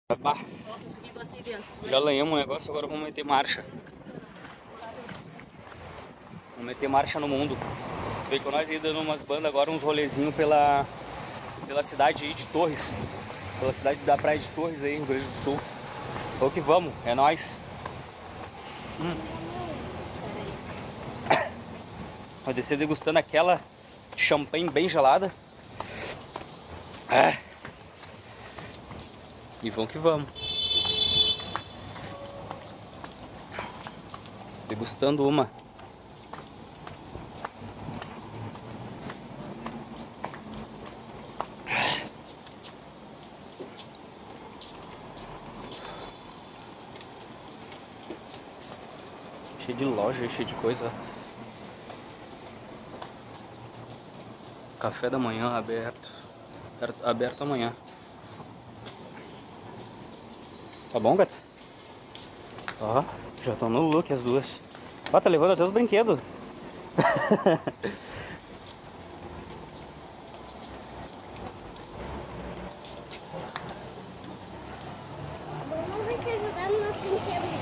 Bah. Já lanhamos o negócio, agora vamos meter marcha. Vamos meter marcha no mundo. Veio com nós aí dando umas bandas agora, uns rolezinhos pela cidade aí de Torres. Pela cidade da praia de Torres aí, Rio Grande do Sul. Vamos que vamos, é nóis. Vai descer degustando aquela champanhe bem gelada. E vamos que vamos. Degustando uma. Cheio de loja, cheio de coisa. Café da manhã aberto. Aberto amanhã. Tá bom, gata? Ó, já estão no look as duas. Ó, tá levando até os brinquedos. Vamos deixar jogar no nosso brinquedo.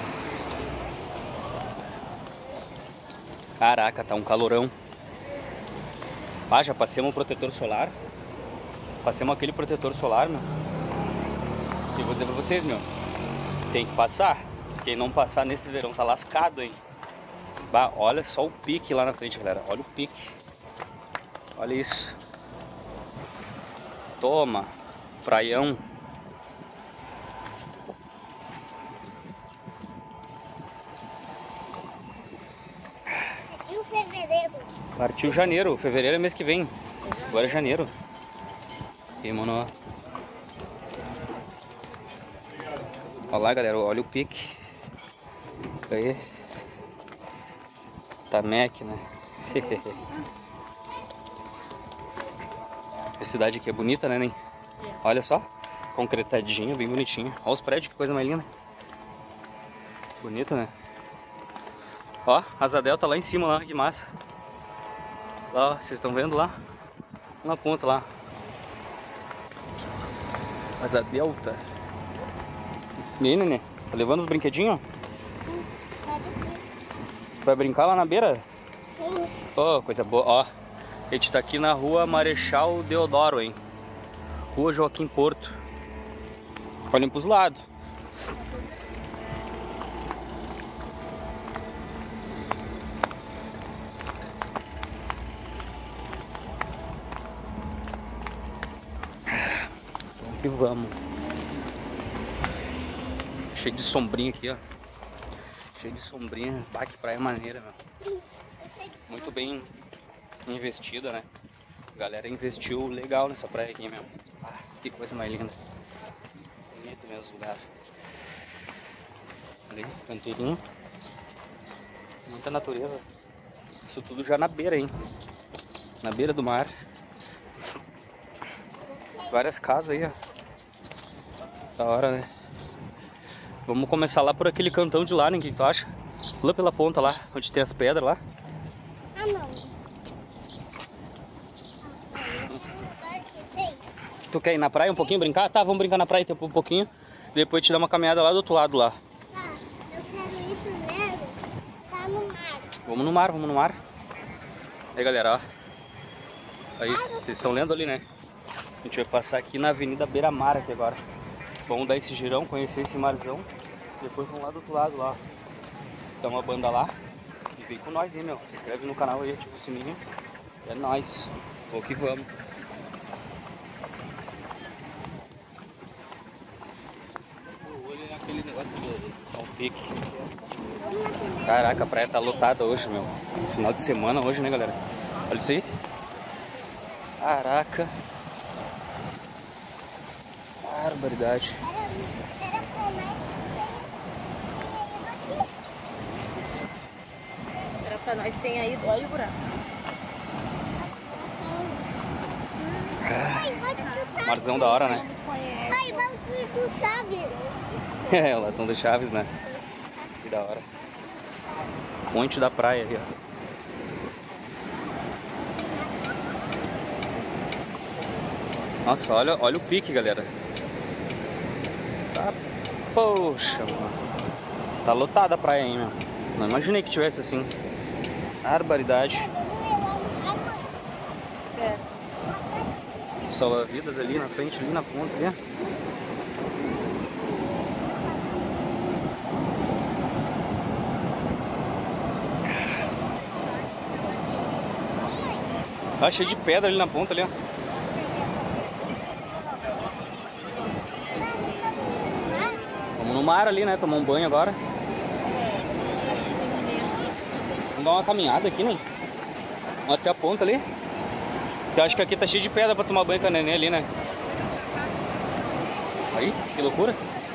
Caraca, tá um calorão. Ah, já passemos um protetor solar. Passemos aquele protetor solar, meu. E vou dizer pra vocês, meu, tem que passar. Quem não passar nesse verão tá lascado, hein. Bah, olha só o pique lá na frente, galera. Olha o pique. Olha isso. Toma. Praião. Partiu fevereiro. Partiu janeiro. Fevereiro é mês que vem. Agora é janeiro. E, mano, olha lá, galera, olha o pique. Aí. Tá Mac, né? A cidade aqui é bonita, né, Nen? Olha só. Concretadinho, bem bonitinho. Olha os prédios, que coisa mais linda. Bonito, né? Ó, asa delta lá em cima, lá, que massa. Lá, ó, vocês estão vendo lá? Na ponta lá. Asa delta. E aí, nenê? Tá levando os brinquedinhos? Vai brincar lá na beira? Sim. Oh, coisa boa. Ó, a gente tá aqui na rua Marechal Deodoro, hein? Rua Joaquim Porto. Olhem pros lados. Vamos que vamos. Cheio de sombrinha aqui, ó. Cheio de sombrinha. Pá, que praia maneira, meu. Muito bem investida, né? A galera investiu legal nessa praia aqui, meu. Ah, que coisa mais linda. Bonito mesmo o lugar. Ali, canteirinho. Muita natureza. Isso tudo já na beira, hein? Na beira do mar. Várias casas aí, ó. Da hora, né? Vamos começar lá por aquele cantão de lá, né? O que tu acha? Lá pela ponta lá, onde tem as pedras lá. Ah, não. Tu quer ir na praia um pouquinho, brincar? Tá, vamos brincar na praia um pouquinho. Depois te dar uma caminhada lá do outro lado lá. Tá, eu quero ir primeiro. Tá no mar. Vamos no mar, vamos no mar. Aí, galera, ó. Aí, vocês estão lendo ali, né? A gente vai passar aqui na Avenida Beira Mar aqui agora. Vamos dar esse girão, conhecer esse marzão. Depois vamos lá do outro lado lá. Tem uma banda lá. E vem com nós aí, meu. Se inscreve no canal aí, ativa o sininho. É nóis. Vamos que vamos. Olha aquele negócio do pique. Caraca, a praia tá lotada hoje, meu. Final de semana hoje, né, galera? Olha isso aí. Caraca. Barbaridade. Era pra nós, tem aí, olha o buraco. Marzão da hora, né? Pai, vamos pro Chaves. É, o latão das Chaves, né? Que da hora. Ponte da praia ali, ó. Nossa, olha o pique, galera. Tá, poxa, mano. Tá lotada a praia aí, meu. Não imaginei que tivesse assim. Barbaridade. Salva-vidas ali na frente, ali na ponta, ali. Tá cheio de pedra ali na ponta, ali, ó. Vamos no mar ali, né? Tomar um banho agora. Vamos dar uma caminhada aqui, né? Vamos até a ponta ali. Eu acho que aqui tá cheio de pedra pra tomar banho com a neném ali, né? Aí, que loucura.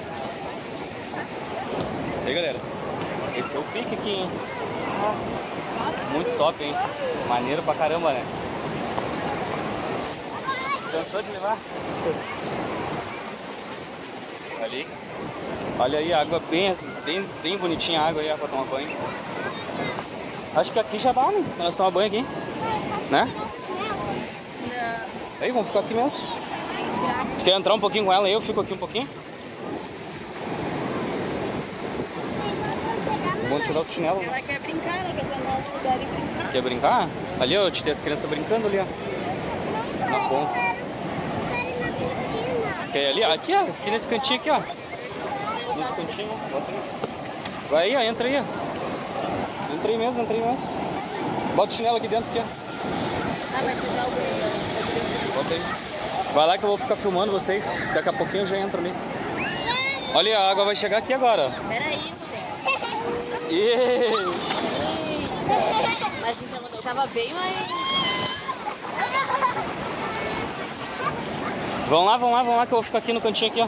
E aí, galera. Esse é o pique aqui, hein? Muito top, hein? Maneiro pra caramba, né? Cansou de levar? Ali. Olha aí, a água bem bonitinha a água aí, ó, pra tomar banho. Acho que aqui já dá, né? Pra nós tomar banho aqui. Né? Aí, vamos ficar aqui mesmo. Quer entrar um pouquinho com ela aí? Eu fico aqui um pouquinho. Vamos tirar os chinelos. Ela quer brincar, ela quer andar no lugar e brincar. Quer brincar? Ali, ó, tem as crianças brincando ali, ó. Na ponta. Quer ali? Aqui, ó. Aqui nesse cantinho aqui, ó. Nesse cantinho, bota aí. Vai aí, ó. Entra aí, ó. Entra aí mesmo, entra aí mesmo. Bota o chinelo aqui dentro, aqui, ó. Ah, vai sujar o brinco. Bota aí. Vai lá que eu vou ficar filmando vocês. Daqui a pouquinho eu já entro ali. Olha, a água vai chegar aqui agora, ó. Pera aí, mas então eu tava bem mais. Vamos lá que eu vou ficar aqui no cantinho aqui, ó.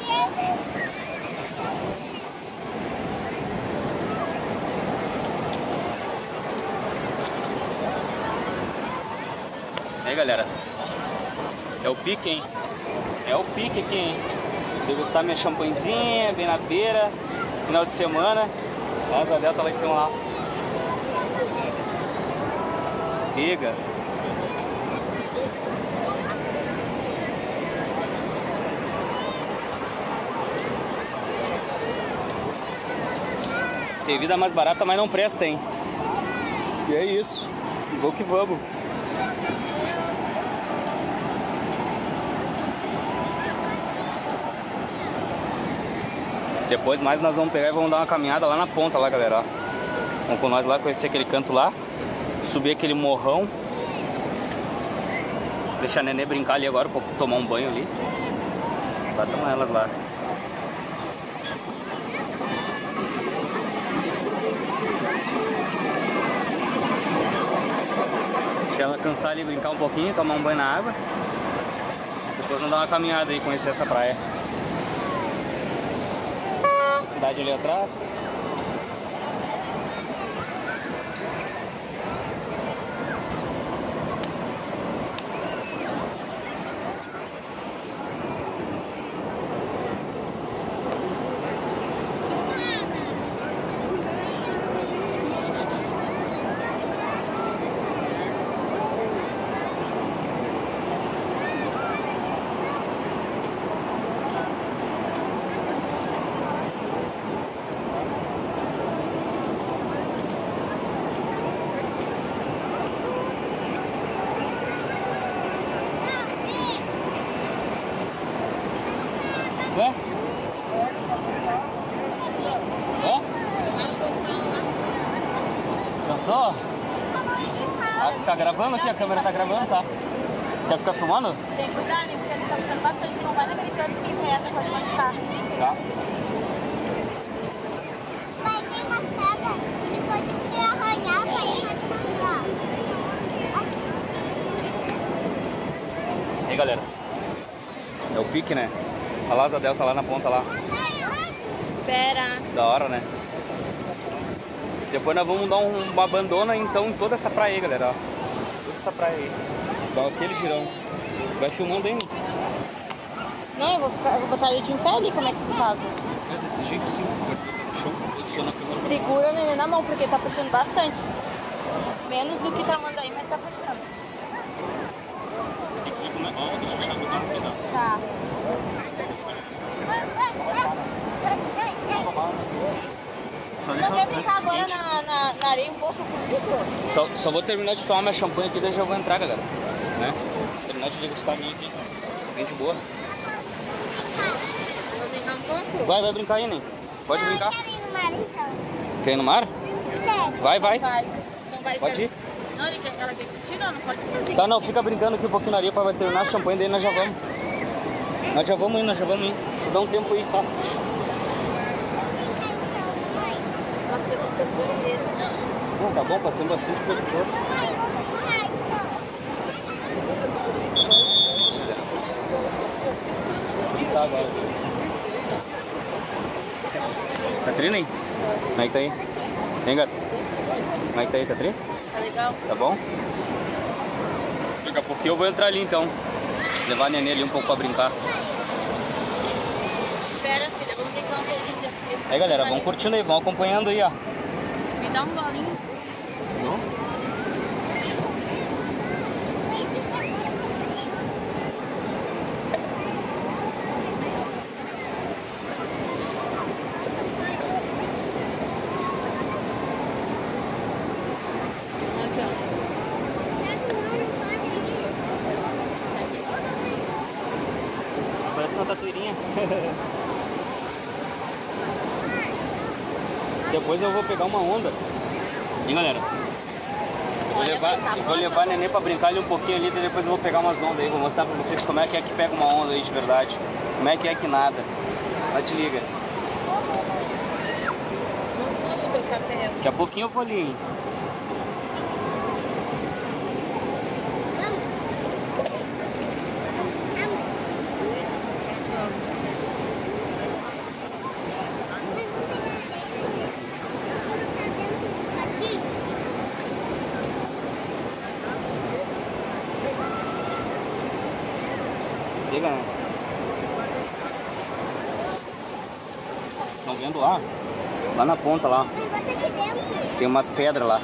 Aí, galera. É o pique, hein? É o pique aqui, hein? Degustar minha champanhezinha, bem na beira, final de semana. A asa dela tá lá em cima lá. Pega. Tem vida mais barata, mas não presta, hein? E é isso. Vou que vamos. Depois mais nós vamos pegar e vamos dar uma caminhada lá na ponta lá, galera, ó. Vamos com nós lá conhecer aquele canto lá. Subir aquele morrão. Deixar a nenê brincar ali agora pra tomar um banho ali. Lá estão elas lá. Deixa ela cansar ali, brincar um pouquinho, tomar um banho na água. Depois vamos dar uma caminhada aí, conhecer essa praia. Cidade ali atrás. Ué? Cansou? Tá gravando aqui? A câmera tá gravando, tá? Quer ficar filmando? Tem que cuidar, né? Porque ele tá ficando bastante. Não vai naquele canto que reta, pode machucar. Tá. Vai ter umas pedras que pode te arranhar pra ir mais funcionar. Aí, galera. É o pique, né? A Asa Delta tá lá na ponta lá. Espera. Da hora, né? Depois nós vamos dar uma abandona então em toda essa praia aí, galera. Ó. Toda essa praia aí. Dá aquele girão. Vai filmando aí. Não, eu vou botar ele de em pé ali, como é que tu tava? É desse jeito sim. Pode botar no chão, posiciona a câmera pra cá. Segura ele na mão, porque tá puxando bastante. Menos do que tá mandando aí, mas tá puxando. Ó, deixa eu botar no pedal. Tá. Só Não deixa quer antes brincar do agora seguinte. na areia um pouco comigo? Só vou terminar de tomar minha champanhe aqui, daí já vou entrar, galera. Né? Terminar de degustar a minha aqui. Bem de boa. Vou brincar um pouco? Vai brincar aí, Nen. Pode brincar. Eu quero ir no mar então. Quer ir no mar? Sério. Vai. Não vai Pode ir. Não, ela quer contigo, ela não pode ir sozinha. Tá, não, fica brincando aqui um pouquinho na areia pra vai terminar a champanhe, daí nós já vamos. Nós já vamos ir. Só dá um tempo aí, só. Não, tá bom, passamos bastante coisa por outro. Mamãe, vamos pro mar então. Tá, agora. Catrina, hein? Como é que tá aí? Hein, gato? Como é que tá aí, Catrina? Tá legal? Tá bom? Daqui a pouquinho eu vou entrar ali, então. Levar a neném ali um pouco pra brincar. Espera, filha, vamos brincar um pouquinho. Aí, galera, vão curtindo aí, vão acompanhando aí, ó. Me dá um golinho. Aqui, ó. Parece uma tatueirinha. Depois eu vou pegar uma onda. E galera, vou levar a neném pra brincar ali um pouquinho ali, daí depois eu vou pegar umas ondas aí, vou mostrar pra vocês como é que pega uma onda aí de verdade. Como é que nada. Só te liga. Não suja o teu chapéu. Daqui a pouquinho eu vou ali, hein. Chega, né? Vocês estão vendo lá? Lá na ponta lá. Tem umas pedras lá.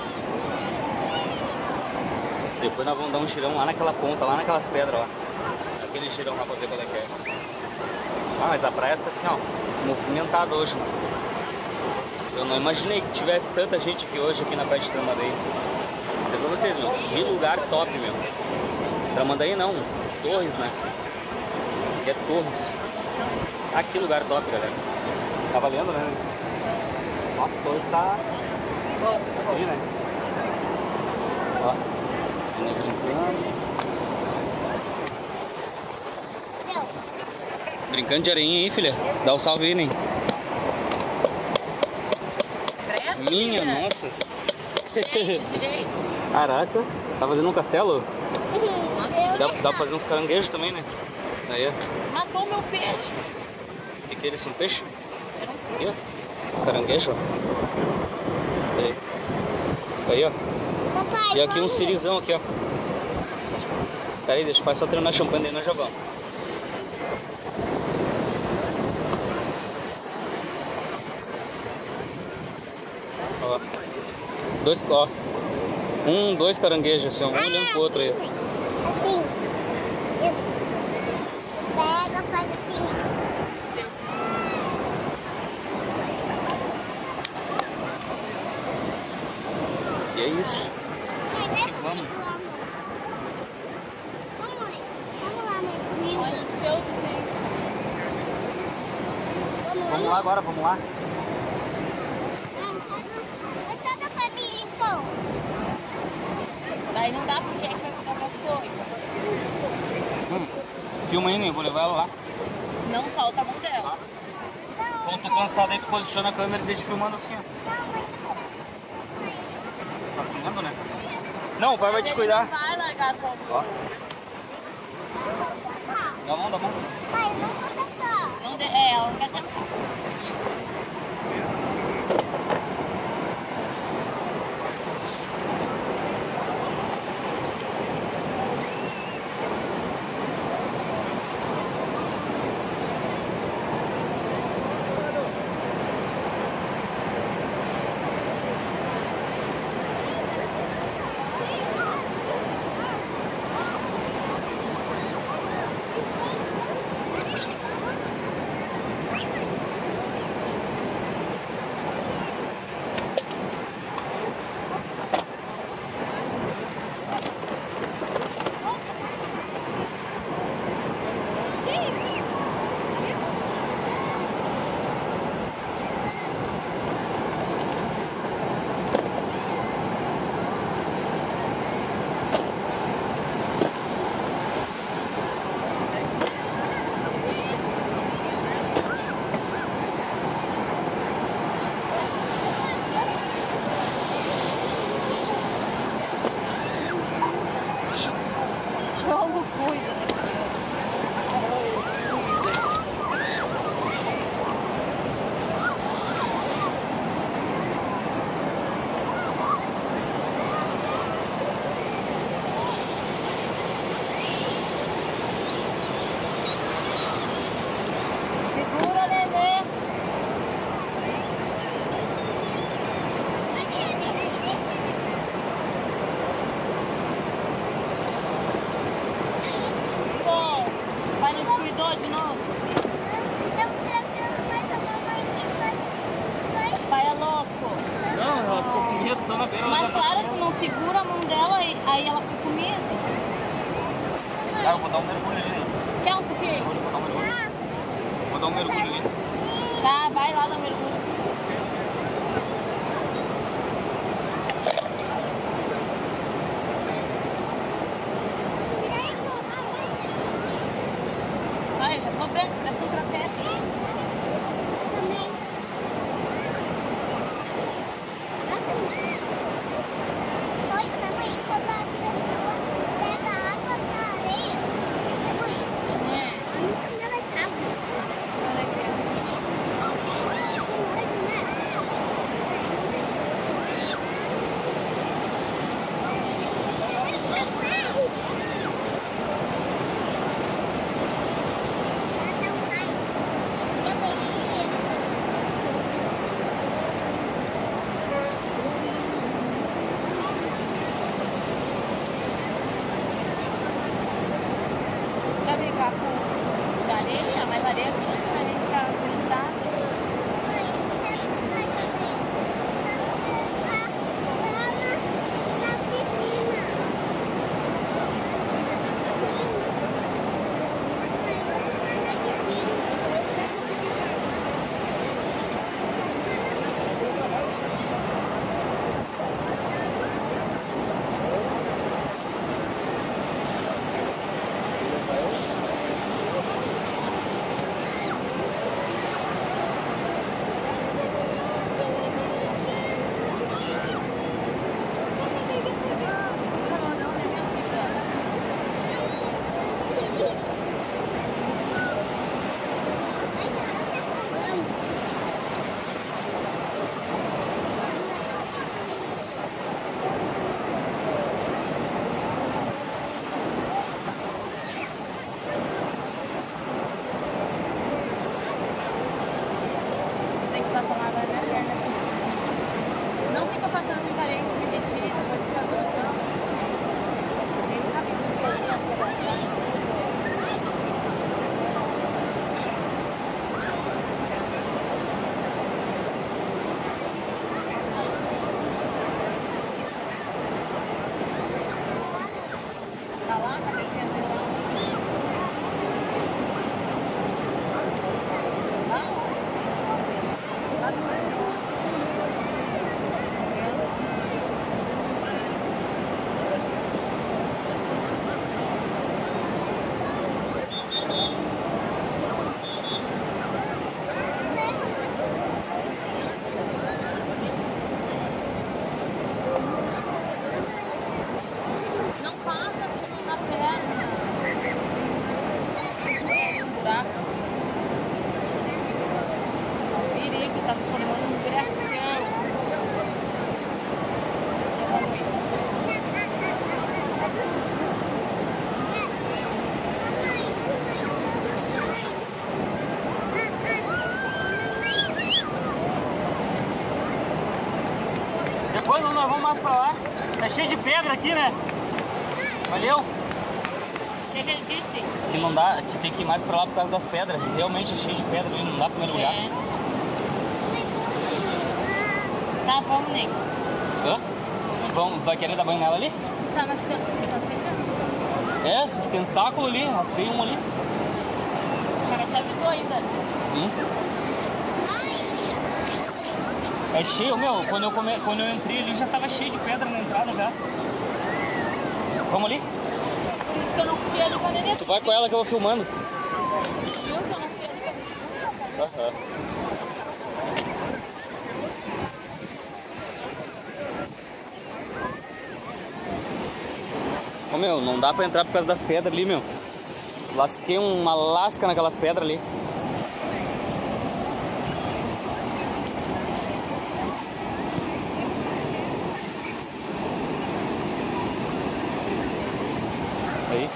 Depois nós vamos dar um girão lá naquela ponta, lá naquelas pedras lá. Aquele girão lá pra ver qual é que é. Ah, mas a praia tá assim, ó, movimentada hoje, mano. Eu não imaginei que tivesse tanta gente aqui hoje, aqui na praia de Tramandaí. Vou dizer pra vocês, meu, que lugar top, meu. Tramandaí não, Torres, né? Aqui é Torres. Ah, que lugar top, galera. Tá valendo, né? Ó, Torres tá ali, né? Ó, menina brincando. Brincando de areinha aí, filha. Dá um salve aí, Nen. Minha, nossa. Caraca, tá fazendo um castelo? Dá pra fazer uns caranguejos também, né? Aí, ó. Matou meu peixe. O que é isso? Um peixe? Aí, ó. Caranguejo, ó. Aí, ó. E aqui um sirizão aqui, ó. Pera aí, deixa o pai só terminar a champanhe daí nós já vamos. Ó. Dois caranguejos assim, ó. Um olhando pro outro aí. Assim. Isso. Pega, faz assim. E é isso. Vamos. Vamos lá, mãe, comigo. Olha o céu do gente. Vamos lá agora, vamos lá. Eu tô da família, então. Daí não dá porque é que vai cuidar das coisas. Filma aí, né? Eu vou levar ela lá. Não solta a mão dela. Quando tu cansado aí, tu posiciona a câmera e deixa filmando assim, ó. Tá filmando, né? Não, o pai vai te cuidar. Ele não vai largar a tua mão. Ó. Dá a mão, dá a mão. Pai, não vou sentar. Não ela não quer sentar. segura a mão dela e aí ela fica com medo. Ah, eu vou dar um mergulho ali. Quer um suquinho? Vou dar um mergulho. Vou dar um mergulho ali. Tá, vai lá dar mergulho. Ai, já tô branco, deve ser outra pedra. Também. Nossa, hoje, né, mãe? Quando as pessoas pegam água na areia, né, mãe? Ela é água. Quer brincar com areia? Mas areia aqui a gente tá pintado. Tem que passar uma água na perna. Não fica passando muita areia que me detira, depois fica voltando. Tem que ficar tá lá, tá descendo lá. Não passa assim na perna. É um buraco. Perigo, tá se formando um buracão. Depois nós vamos mais pra lá. Tá cheio de pedra aqui, né? Valeu? O que ele disse? Que não dá, que tem que ir mais pra lá por causa das pedras. Realmente é cheio de pedra ali, não dá pra mergulhar. É. Tá, vamos, Nick. Hã? Vamos, vai querer dar banho nela ali? Tá machucando, tá secando. É, esses tentáculos ali, raspei um ali. O cara te avisou ainda. Sim. É cheio, meu, quando eu entrei ali já tava cheio de pedra na entrada já. Vamos ali? Por isso que eu não fui ali quando ele Tu vai com ela que eu vou filmando. viu que eu não fui ali quando ele Aham. Ô meu, não dá pra entrar por causa das pedras ali, meu. Lasquei uma lasca naquelas pedras ali. Aí.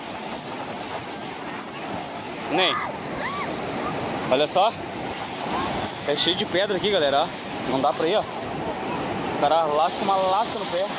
Nem. Olha só. É cheio de pedra aqui, galera. Ó. Não dá pra ir, ó. O cara lasca uma lasca no pé.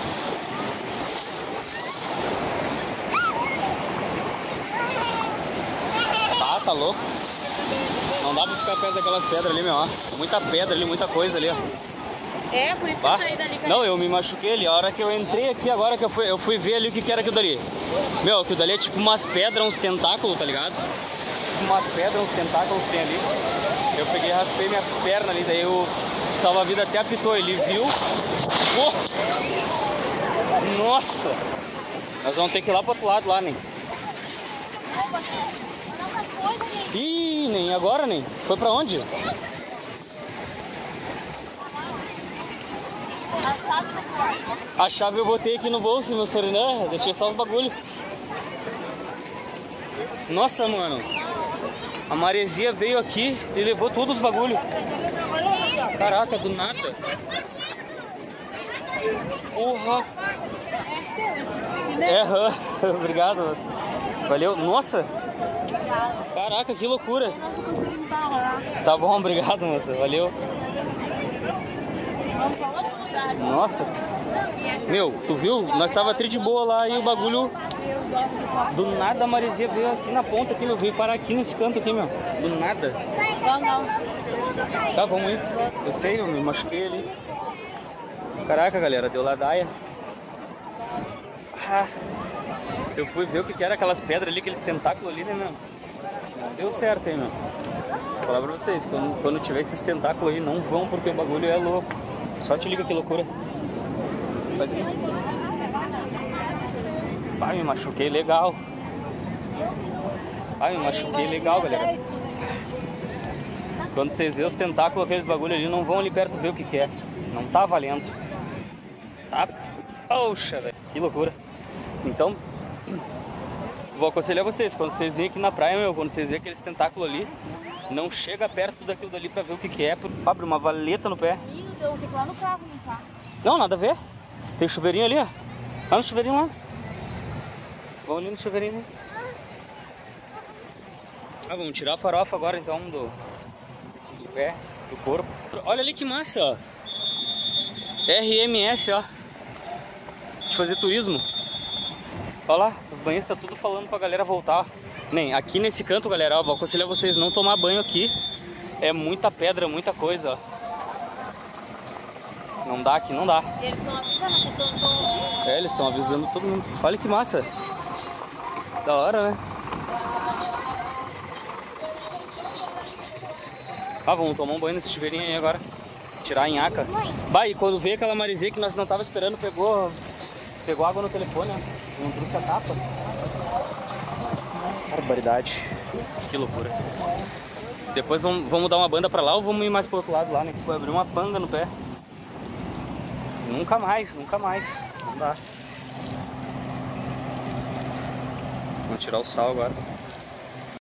Tá louco. Não dá pra ficar perto daquelas pedras ali, meu, ó. Muita pedra ali, muita coisa ali, ó. É, por isso que eu saí dali. Não, eu me machuquei ali. A hora que eu entrei aqui, agora que eu fui ver ali o que era aquilo dali. Meu, aquilo dali é tipo umas pedras, uns tentáculos, tá ligado? Tipo umas pedras, uns tentáculos que tem ali. Eu peguei e raspei minha perna ali, daí o salva-vida até apitou, ele viu. Oh! Nossa! Nós vamos ter que ir lá pro outro lado lá, nem. Ih, nem agora, nem. Foi pra onde? A chave eu botei aqui no bolso, meu Surinã. Deixei só os bagulho. Nossa, mano. A maresia veio aqui e levou todos os bagulho. Caraca, do nada. Porra. Obrigado, moça. Valeu. Nossa. Caraca, que loucura. Tá bom, obrigado, moça. Valeu. Nossa. Meu, tu viu? Nós tava tri de boa lá e o bagulho... Do nada a maresia veio aqui na ponta, aqui, meu. Veio parar aqui nesse canto aqui, meu. Do nada. Tá, vamos ir. Eu sei, eu me machuquei ali. Caraca, galera, deu ladaia. Ah, eu fui ver o que era aquelas pedras ali, aqueles tentáculos ali, né, meu? Deu certo, hein, meu? Vou falar pra vocês, quando tiver esses tentáculos aí, não vão, porque o bagulho é louco. Só te liga que loucura. Faz aqui. Ai, me machuquei legal. Ai, me machuquei legal, galera. Quando vocês verem os tentáculos, aqueles bagulho ali, não vão ali perto ver o que é. Não tá valendo. Tá? Poxa, velho. Que loucura. Então, vou aconselhar vocês, quando vocês virem aqui na praia, meu, quando vocês verem aqueles tentáculos ali, não chega perto daquilo dali pra ver o que é. Abre uma valeta no pé. Eu tenho lá no carro, não tá? Não, nada a ver. Tem chuveirinho ali, ó. Lá no chuveirinho lá. Vamos ali no chuveirinho, né? Ah, vamos tirar a farofa agora então do pé, do corpo. Olha ali que massa, ó. RMS, ó. De fazer turismo. Olha lá, os banheiros tá tudo falando pra galera voltar. Nem aqui nesse canto, galera, ó, vou aconselhar vocês não tomar banho aqui. É muita pedra, muita coisa, ó. Não dá aqui, não dá. Eles estão avisando, é, eles estão avisando todo mundo. Olha que massa. Da hora, né? Ah, vamos tomar um banho nesse chuveirinho aí agora. Tirar a nhaca. Bah, e quando veio aquela maresia que nós não tava esperando, pegou água no telefone, ó. Não trouxe a capa. Barbaridade. Que loucura. Depois vamos dar uma banda pra lá ou vamos ir mais pro outro lado lá, né? Que foi abrir uma panga no pé. Nunca mais, nunca mais. Não dá. Vamos tirar o sal agora.